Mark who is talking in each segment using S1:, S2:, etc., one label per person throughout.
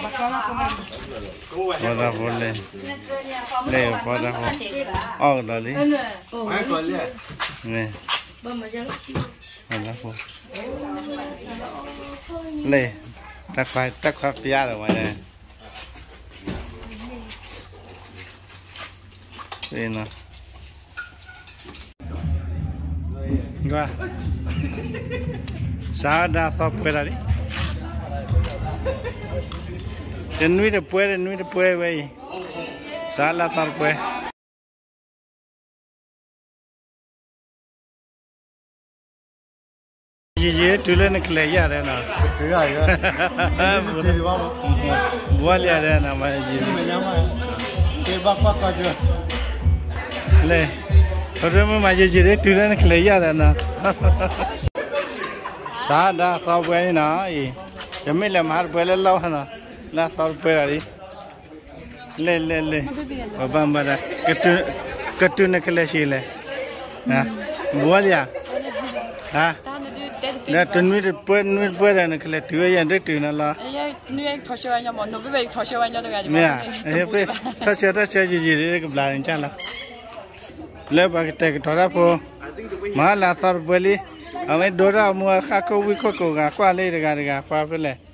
S1: Pada boleh. Le pada ho. Oh dah le. Ni. Pada ho. Le. Tak khai pia rồi mà nè. Đây nè. Gua. Sada top kira ni. Nuôi được puede vậy. Sala tar puede. ये टूले निकले यार है ना बुआ लिया है ना मैं जी के बापा का जो ले और मैं मजे जी रे टूले निकले यार है ना सादा तो वही ना ये जमीन ले मार पहले लाओ है ना ला तो पहले ले बाबा मरा कट्टू निकले शीले हाँ बुआ लिया हाँ nè tuần nuôi là nó cái thứ gì đấy từ nó là
S2: nuôi thọ sơ anh mà nó bị thọ sơ anh cho được
S1: mẹ ấy thọ sơ gì đấy cái là anh chả là lấy bao cái thọ ra po mà là thọ beli ông đồ ra mua khá câu vi câu gà qua lấy gà pha phải lẽ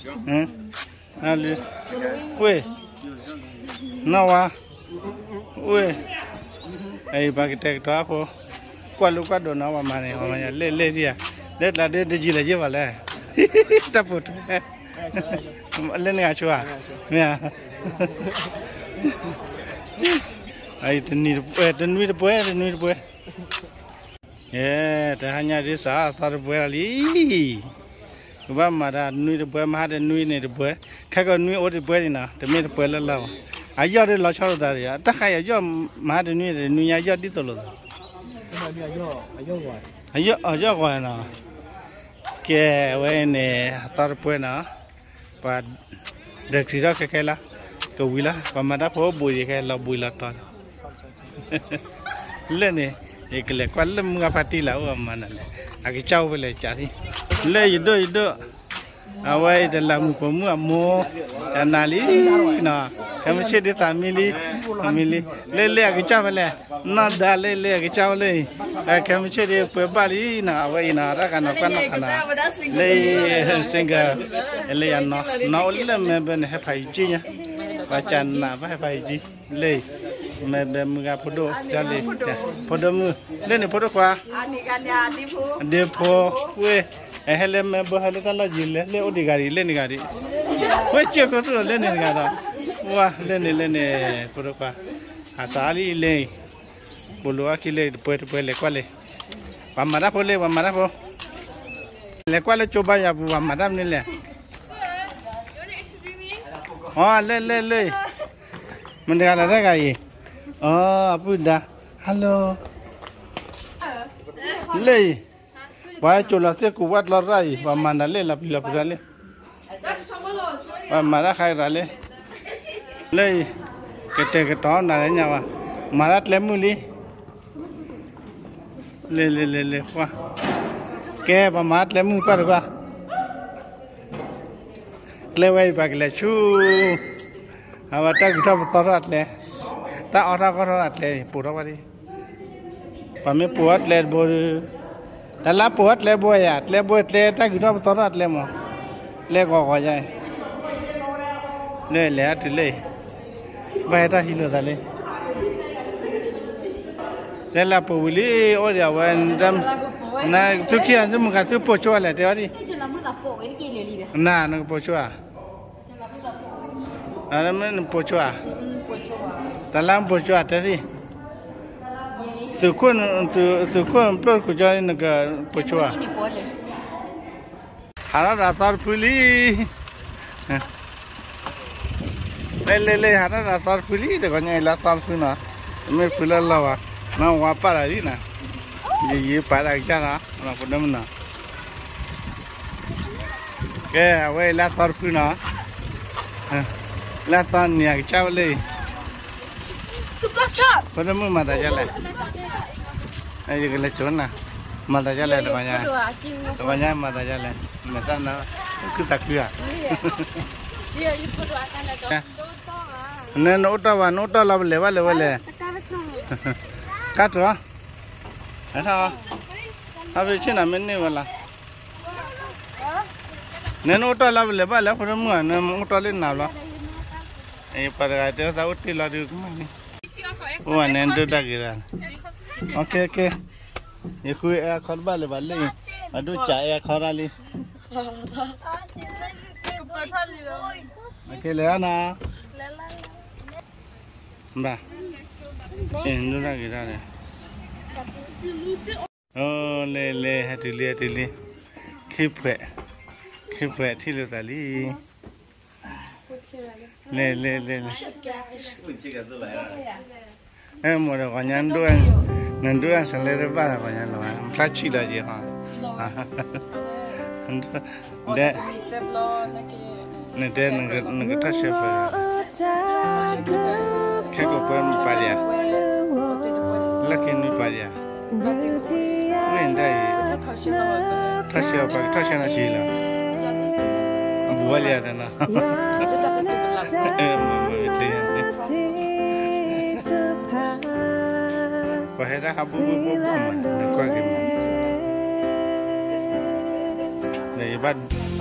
S1: ui nào à ui ấy bao cái thọ ra po qua lúc qua đồ nào mà này mà lấy đi àDet lah dia ji lah je balik. Tak put. Lain ngah cua. Ya. Ai tenir puai. Ya, dah hanya di sah tar puai ali. Kuba mada nuir puai mah ada nuir ni puai. Kau nuir orang puai ni na, tapi puai lelau. Ayah dia lau cakap dah ya. Tak kaya ayah mah ada nuir ayah di tolong. Ayah kau na. Ke wene tar puai na, pad deksira ke kela, ke wila, pamada po bui ke la bui la tar. Le ni, ekle kuala munga pati la u mana le, agi cau bela cari. Le ido, awai dalam mukamu amo, anali na, kami cedi family, le agi cau bela, na dah le agi cau le. Kami cari pebali na awai na rakan kana le sehingga le yang na oleh meben hepai jinya bacan na hepai ji le meben muka podo jale podo mu le ni podo kwa depo we hele meben hele kalau jile le odigari le ni gari we cek tu le ni gada wah le ni podo kwa asali le bulu akile puede le cuale pamara po le cuale coba ya bu pamara ni le oh le mendengar ada kaya oh apa dah halo le wah cola se kuat larai pamana le la pila le pamara kaya rale le kete tahun ada nyawa marat lemuli le wah ke pamat le mu par gua le wai bag le chu awata gita torat le ta ora korat le pura wari pame puat le bor dala puat le boyat le ta gita torat le mo le go jai le at le bai ta hilo dale Sela puli oh dia wan dam na tu kian tu muka tu pocho lah dia ni. Na pocho ah. Ada mana pocho ah? Dalam pocho ah tadi. Sukun per kujar ni ke pocho ah. Hara rasar puli. Le hara rasar puli dekanya rasar puna. Mer pula lawa. Na wapa lagi na, ye para kita na pun mana. Ke awal la tarpuna, la tan ni agak cawle. Pada mu mata jalan. Ayo kita cuna, mata jalan banyak mata jalan. Mata na kita kuya. nên nốt tao là lệ cắt rồi hả sao à bây giờ mình này vậy nên nốt tao là phải không mua nên nốt tao lên nào đó ấy phải cái đó tao uất là được mà này ủa nên được đã kira ok ये कोई खरबा ले वाले अडू चाय खराली अकेले आना बा इंदु ना गिरा रे ओ ले हटली खिपे थिलो ताली ले ए मोरे कन्यान दुआं nanduan selera bara banyak loh, pelaci lah je ha. Dek, nanti nak tas siapa? Kau pun paria, laki ni paria. Mendai, tas siapa? Tas siapa sila? Buat dia na. Bahaya habu mas, kau gimana? Nih bad.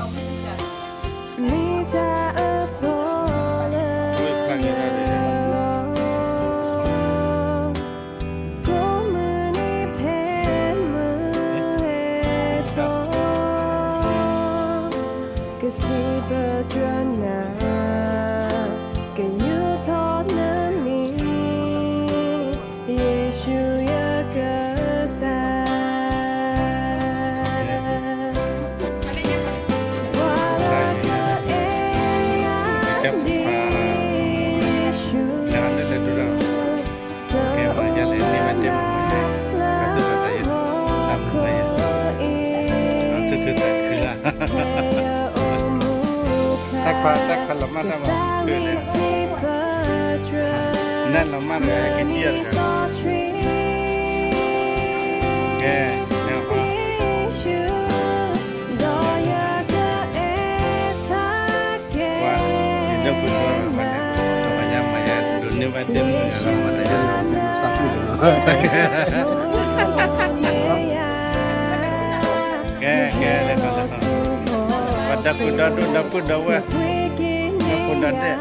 S1: Tak kalau mana mau beli, nan lama dah kecil kan, wah, hidup betul banyak, banyak maya dunia macam dalam mata jalan satu Pada kuda dapur dawa, dapur dade.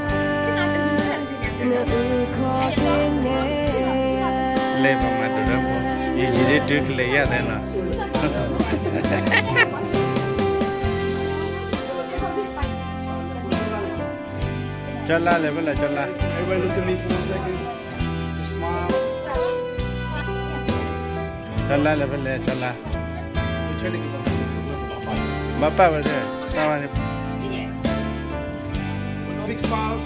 S1: Lepas madu dapur, jadi duduk leya dena. Jalan lepas lah jalan. Jalan lepas lah jalan. Bapa berada. Sama ni. Big smiles.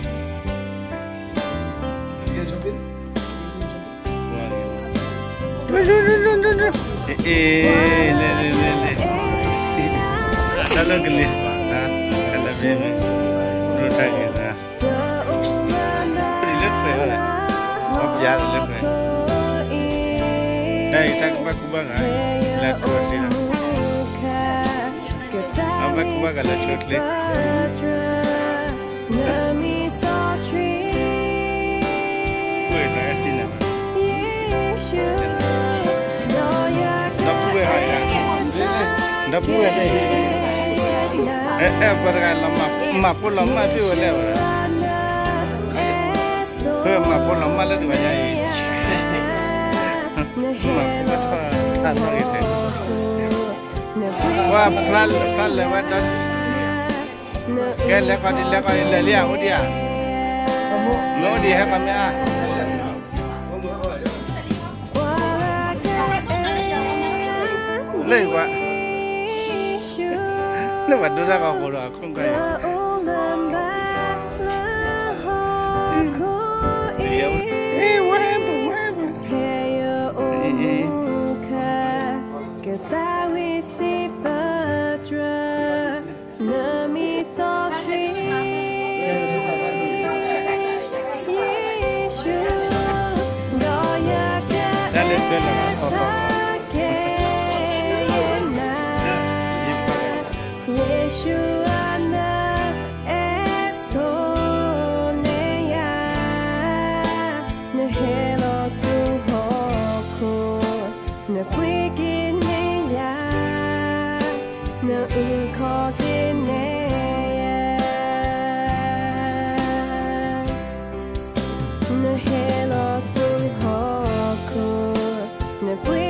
S1: Le. Kalau geli, kalau bebe, rota kita. Lihat saya, mau biar lihat saya. Dah kita kubang, lihat kursi lah. Apa kubang kalau shortly. Dapur ada. Berkali lama pun lama tu boleh orang. Lama pun lama lagi banyak. Lama betul tak lagi tu. Wah peral lewat dan. Kalau kau di lihat dia. Lo dia kami ah. Lewat. Lewat tu dah kau keluar aku kaya.
S3: Ne helo sun hoku ne